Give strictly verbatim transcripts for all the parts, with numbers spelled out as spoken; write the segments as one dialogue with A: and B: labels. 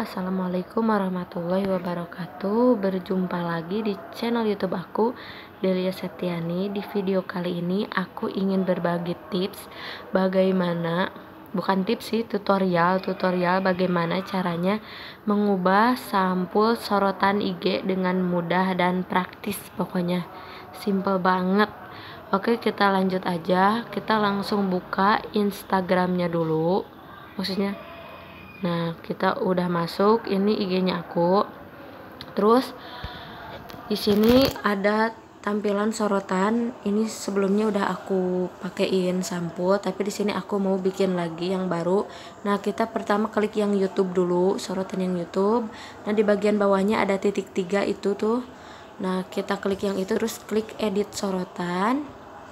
A: Assalamualaikum warahmatullahi wabarakatuh. Berjumpa lagi di channel YouTube aku, Delia Septiani. Di video kali ini aku ingin berbagi tips bagaimana, bukan tips sih, tutorial tutorial bagaimana caranya mengubah sampul sorotan I G dengan mudah dan praktis. Pokoknya simple banget. Oke, kita lanjut aja. Kita langsung buka Instagramnya dulu. Maksudnya, nah kita udah masuk, ini I G-nya aku. Terus di sini ada tampilan sorotan. Ini sebelumnya udah aku pakein sampul, tapi di sini aku mau bikin lagi yang baru. Nah, kita pertama klik yang YouTube dulu, sorotan yang YouTube. Nah, di bagian bawahnya ada titik tiga itu tuh. Nah, kita klik yang itu, terus klik edit sorotan.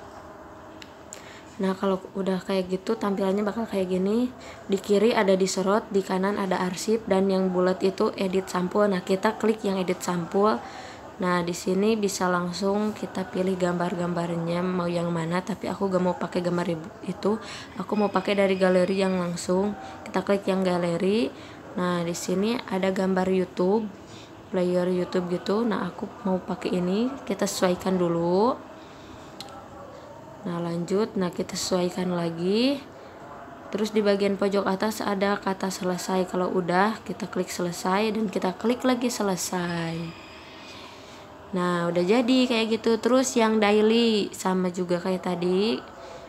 A: Nah, kalau udah kayak gitu tampilannya bakal kayak gini. Di kiri ada disorot, di kanan ada arsip, dan yang bulat itu edit sampul. Nah, kita klik yang edit sampul. Nah, di sini bisa langsung kita pilih gambar-gambarnya mau yang mana, tapi aku gak mau pakai gambar itu. Aku mau pakai dari galeri yang langsung. Kita klik yang galeri. Nah, di sini ada gambar YouTube, player YouTube gitu. Nah, aku mau pakai ini. Kita sesuaikan dulu. Nah, lanjut. Nah, kita sesuaikan lagi. Terus di bagian pojok atas ada kata selesai. Kalau udah, kita klik selesai dan kita klik lagi selesai. Nah, udah jadi kayak gitu. Terus yang daily sama juga kayak tadi.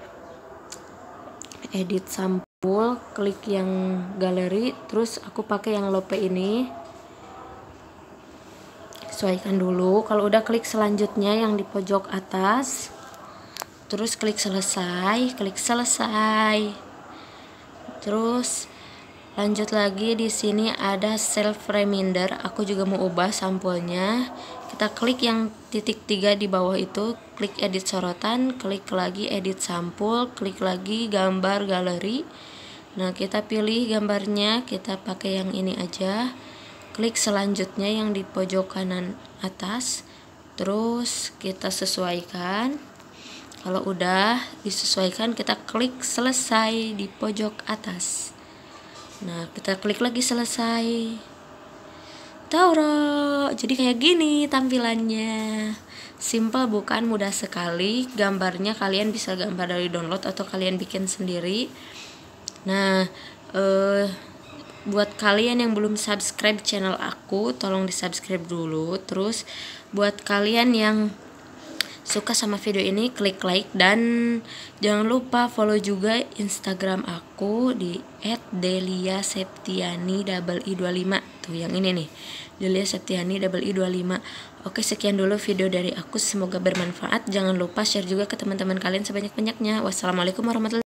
A: Edit sampul, klik yang galeri, terus aku pakai yang lope ini. Sesuaikan dulu. Kalau udah, klik selanjutnya yang di pojok atas. Terus klik selesai, klik selesai. Terus lanjut lagi, di sini ada self reminder. Aku juga mau ubah sampulnya. Kita klik yang titik tiga di bawah itu, klik edit sorotan, klik lagi edit sampul, klik lagi gambar galeri. Nah, kita pilih gambarnya, kita pakai yang ini aja. Klik selanjutnya yang di pojok kanan atas. Terus kita sesuaikan. Kalau udah disesuaikan, kita klik selesai di pojok atas. Nah, kita klik lagi selesai. Tauro, jadi kayak gini tampilannya. Simple bukan? Mudah sekali. Gambarnya kalian bisa gambar dari download atau kalian bikin sendiri. Nah, eh, buat kalian yang belum subscribe channel aku, tolong di subscribe dulu. Terus buat kalian yang suka sama video ini, klik like, dan jangan lupa follow juga Instagram aku di et delia septiani double i dua lima. Tuh yang ini nih, Delia Septiani double i dua lima. Oke, sekian dulu video dari aku, semoga bermanfaat. Jangan lupa share juga ke teman-teman kalian sebanyak-banyaknya. Wassalamualaikum warahmatullahi wabarakatuh.